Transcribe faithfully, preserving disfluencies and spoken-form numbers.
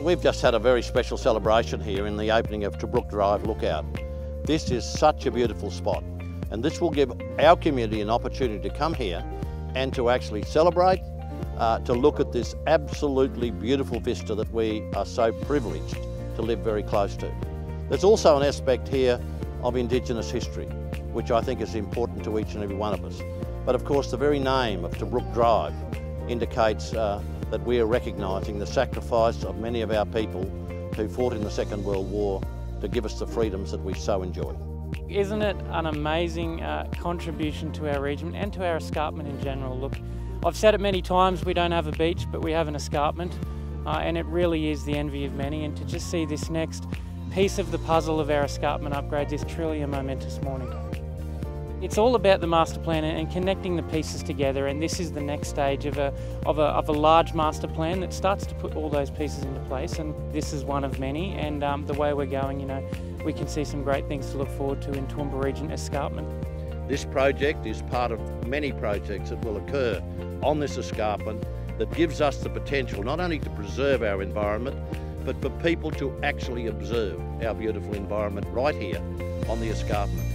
We've just had a very special celebration here in the opening of Tobruk Drive Lookout. This is such a beautiful spot, and this will give our community an opportunity to come here and to actually celebrate, uh, to look at this absolutely beautiful vista that we are so privileged to live very close to. There's also an aspect here of Indigenous history, which I think is important to each and every one of us. But of course, the very name of Tobruk Drive indicates uh, that we are recognising the sacrifice of many of our people who fought in the Second World War to give us the freedoms that we so enjoy. Isn't it an amazing uh, contribution to our region and to our escarpment in general? Look, I've said it many times, we don't have a beach, but we have an escarpment, uh, and it really is the envy of many, and to just see this next piece of the puzzle of our escarpment upgrades is truly a momentous morning. It's all about the master plan and connecting the pieces together, and this is the next stage of a, of a, of a large master plan that starts to put all those pieces into place, and this is one of many, and um, the way we're going, you know, we can see some great things to look forward to in Toowoomba Region escarpment. This project is part of many projects that will occur on this escarpment that gives us the potential not only to preserve our environment, but for people to actually observe our beautiful environment right here on the escarpment.